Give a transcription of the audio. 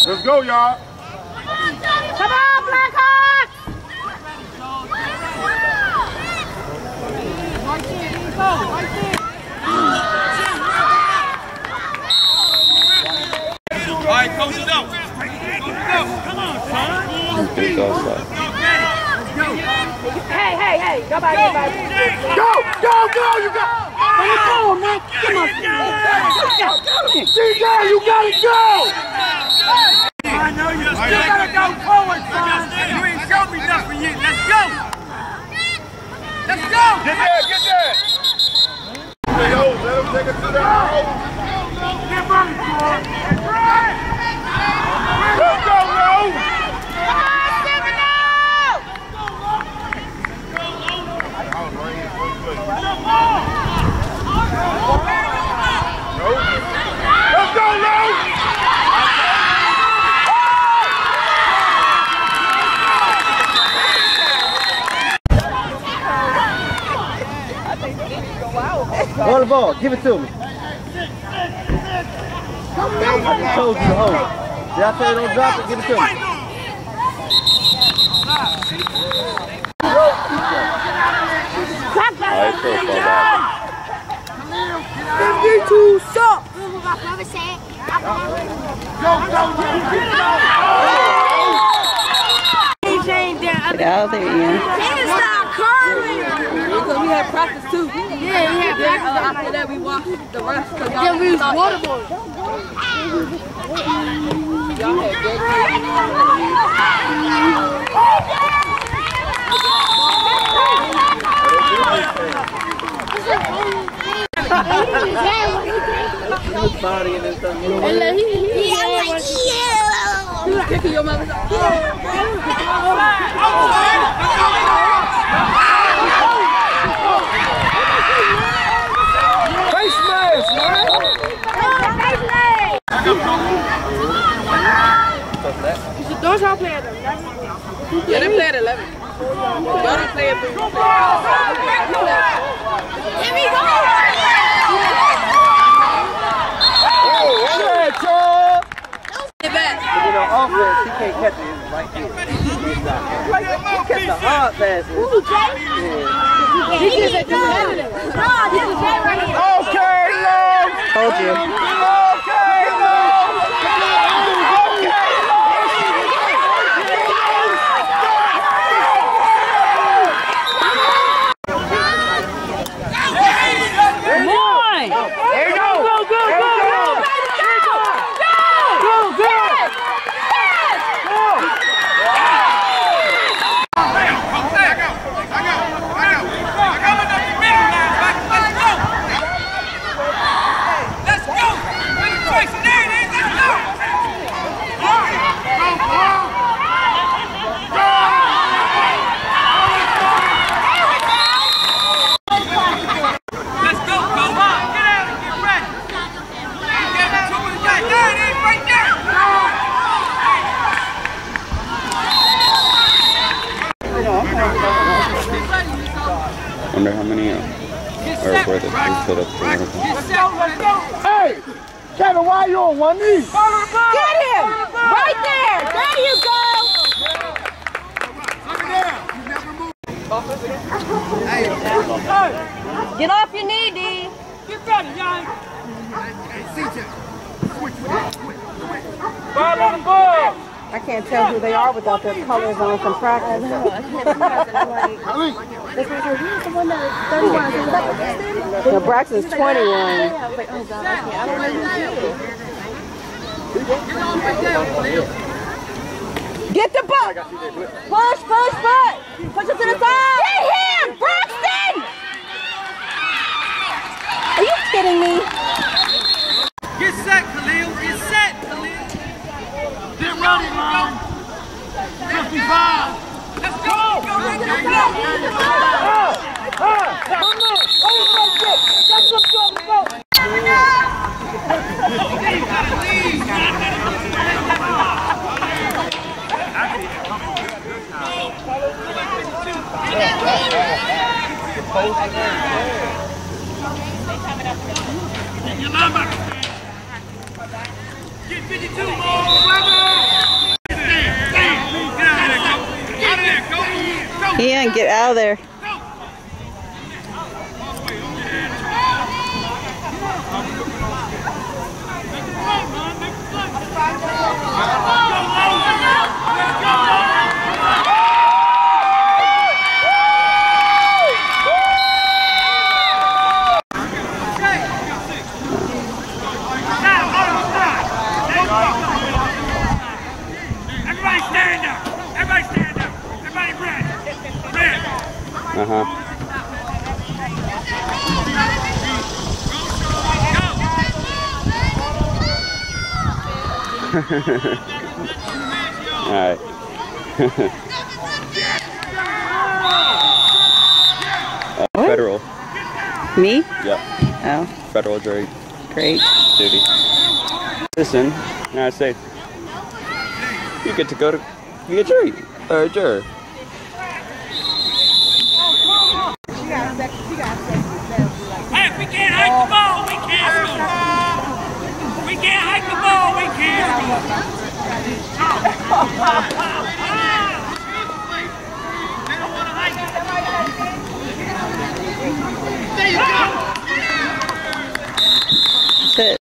Let's go, y'all. Come on, Blackhawks! Right there, go, right there. All right, coach it up. Come on, son. Hey, go back, Go, you got Go, man. Come on. DJ, you gotta go! I know you gotta go forward, son. You ain't showed me nothing yet. Let's go. Let's go. Get there. Let him take it to the house. Get ready, boy. Let's go, Rose. Let's go, Rose. Hold the ball, give it to me. I told you to hold it. Did I tell you don't drop it? Give it to me. Get out there, Ian. Stop curling! Because we had practice too. Yeah, we had practice. After that, we walked the rest. Then we was waterboarding. Y'all had good Body and stuff. He was kicking your mother's Face mask, man. Don't y'all play at 11? Yeah, they play at 11. Y'all don't play at 3. Here we go! Get back. You know, offense, he can't catch it right here. He catch the hard passes. He just a competitive. No, this is that right here. Okay, Long. Told you. Okay, Long. Come on. There you go. Go. Wonder how many are where they set up for one. Hey, Kevin, why are you on one knee? Get him! Right there! There you go! Get off your knee, D. Get ready, young. Ball on the ball. I can't tell who they are without their colors on from practice. So Braxton's 21. I was like, oh God, I don't know who he is. Get the ball! Push! Push it to the side! Get him! Braxton! Are you kidding me? Get set, Khalil. Get set, Khalil. Get ready, man. 55. Let's go. That's what I'm talking about. Your number. Get 52 more. Ian, get out of there. Everybody stand up. Everybody stand up. Everybody red. Red. Uh-huh. All right. Federal. Me? Yep. Oh, Federal jury great. duty. Citizen, United States. You get to go to be a jury or a juror. Hey, if we can't hike the ball, we can't score. We can't hike the ball, we can't score.